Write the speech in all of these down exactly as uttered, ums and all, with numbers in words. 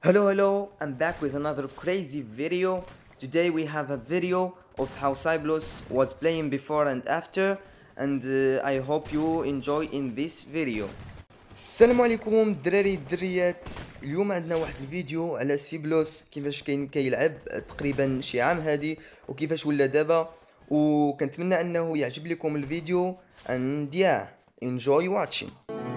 Hello hello, I'm back with another crazy video. Today we have a video of how Cyblos was playing before and after, and uh, I hope you enjoy in this video. السلام عليكم الدراري الدريات. اليوم عندنا واحد الفيديو على سيبلوس كيفاش كاين كيلعب تقريبا شي عام هادي وكيفاش ولا دابا، وكنتمنى انه يعجب لكم الفيديو and yeah enjoy watching.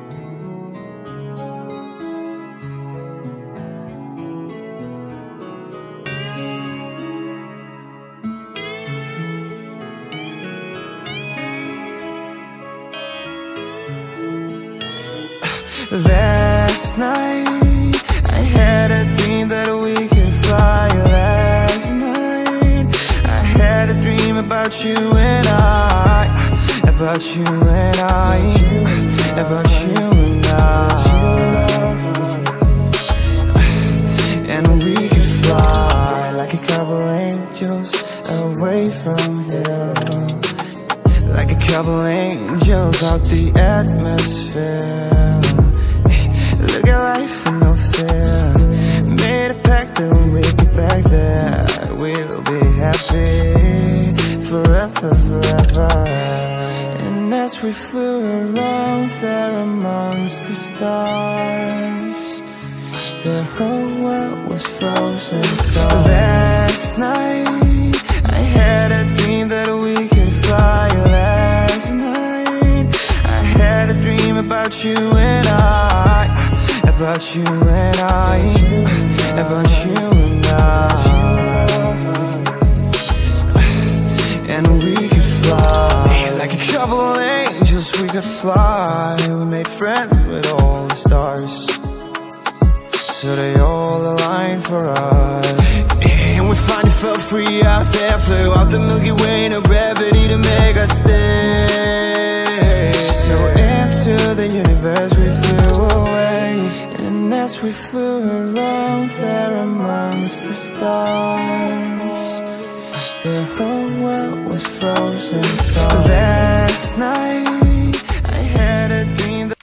Last night I had a dream that we could fly. Last night I had a dream about you and I, about you and I, about you and I. And we could fly like a couple angels away from here, like a couple angels out the atmosphere. Look at life with no fear. Made a pact that when we get back there, we'll be happy forever, forever. And as we flew around there amongst the stars, the whole world was frozen. So last night I had a dream that we could fly. Last night I had a dream about you and I, about you and I, about you and I. And we could fly like a couple of angels, we could fly. We made friends with all the stars, so they all aligned for us. And we finally felt free out there, flew out the Milky Way, no gravity to make us stay. So into the universe we flew away. And as we flew around there amongst the stars, the whole world was frozen. So last night I had a dream that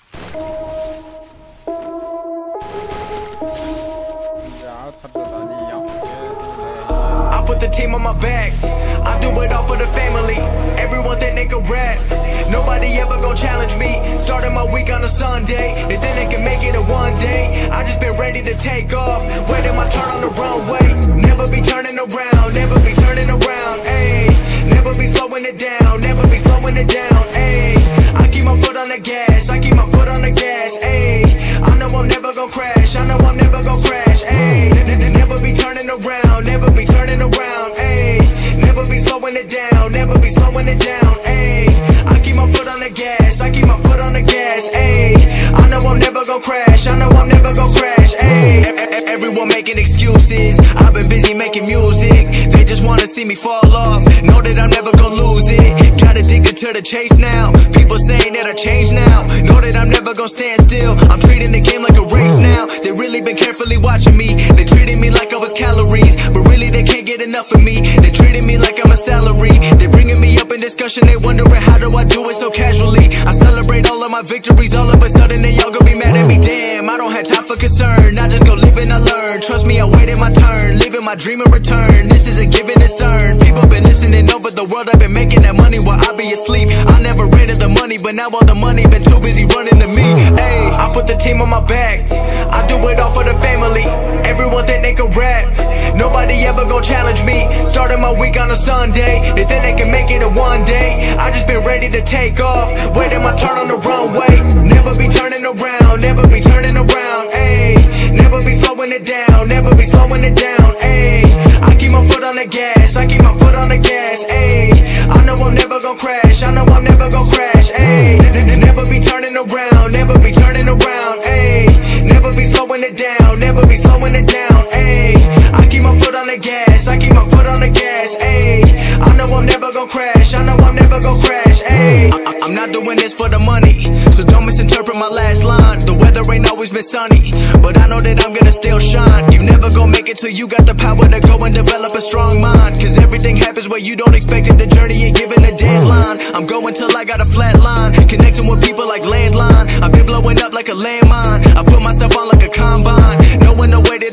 I put the team on my back, I do it all for the family. Everyone think they can rap, nobody ever gon' challenge me. Starting my week on a Sunday, they think they can make it in one day. I just been ready to take off, waiting my turn on the runway. Never be turning around, never be turning around, ayy. Never be slowing it down, never be slowing it down, ayy. I keep my foot on the gas, I keep my foot on the gas, ayy. I know I'm never gon' crash, I know I'm never gon' crash, ayy. Never be turning around, never be turning around, ayy. Never be slowing it down, never be slowing it down, ayy. I keep my foot on the gas, I keep my foot on the gas, ayy. I know I'm never gon' crash, I know I'm never gon' crash, ayy. Everyone making excuses, I've been busy making music. They just wanna see me fall off, know that I'm never gon' lose it. Got addicted to the chase now, people saying that I changed now. Know that I'm never gon' stand still, I'm treating the game like a race now. They really been carefully watching me, they treated me like I was calories, but really they can't get enough of me. They treated me like I'm a salary, they bringing me up in discussion. They wondering how do I do it so casually. I celebrate all of my victories, all of a sudden they all gon' be mad at me. Damn, I don't have time for concern, I just go live and I learn. Trust me, I waited my turn, living my dream in return. This is a given, it's earned. People been listening over the world, I've been making that money while I be asleep. I never ran to the money, but now all the money been too busy running to me. Ayy, I put the team on my back, I do it all for the family. Everyone think they can rap, nobody ever gon' challenge me. Starting my week on a Sunday, they think they can make it in one day. I just been ready to take off, waiting my turn on the runway. Never be turning around, never be turning around, ayy. Never be slowing it down, never be slowing it down, ayy. I keep my foot on the gas, I keep my foot on the gas, ayy. I know I'm never gon' crash, I know I'm never gon' crash, ayy. Never be turning around, never be turning around, ayy. Never be slowing it down, never be slowing it down, ayy. I keep my foot on the gas, I keep my foot on the gas, ayy. I know I'm never gon' crash, I know I'm never gon' crash, ayy. I'm not doing this for the money, so don't misinterpret my last line. The weather ain't always been sunny, but I know that I'm gonna still shine. You never gon' make it till you got the power to go and develop a strong mind. Cause everything happens where you don't expect it, the journey ain't given a deadline. I'm going till I got a flat line, connecting with people like landline. I've been blowing up like a landmine, I put myself on like a combine, knowing the way that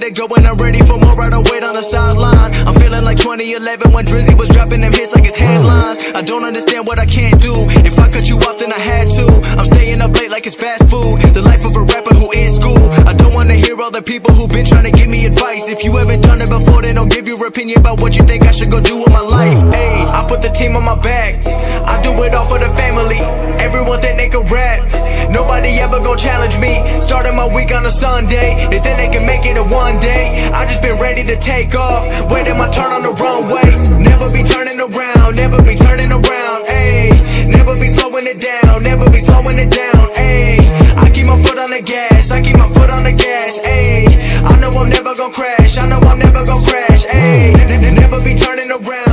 to go and I'm ready for more. I don't wait on the sideline. I'm feeling like twenty eleven when Drizzy was dropping them hits like his headlines. I don't understand what I can't do. If I cut you off, then I had to. I'm staying up late like it's fast food. The life of a rapper who in school. I don't wanna hear all the people who been trying to give me advice. If you haven't done it before, then don't give your opinion about what you think I should go do with my life. Ayy, I put the team on my back. I do it all for the family. Everyone think they can rap. Nobody ever gon' challenge me. Starting my week on a Sunday. They think they can make it in one day. I just been ready to take off. Waiting my turn on the runway. Never be turning around. Never be turning around. Ayy, never be slowing it down. Never be slowing it down. Ayy, I keep my foot on the gas. I keep my foot on the gas. Ayy, I know I'm never gon' crash. I know I'm never gon' crash. Ayy, never be turning around.